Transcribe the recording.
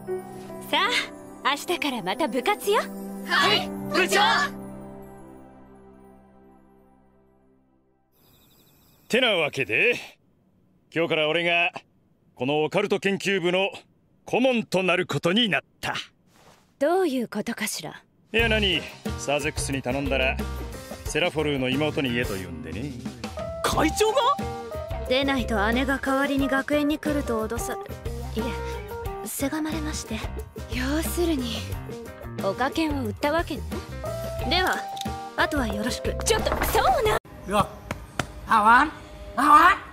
さあ、明日からまた部活よ。 はい、部長。 てなわけで今日から俺がこのオカルト研究部の顧問となることになった。 どういうことかしら。 いや何、サーゼックスに頼んだらセラフォルーの妹に言えと言うんでね。 会長が？ 出ないと姉が代わりに学園に来ると脅され、いえ、せがまれまして。要するにおかけんを売ったわけね。ではあとはよろしく。ちょっとそうな。 Được. Hảo án. Hảo án.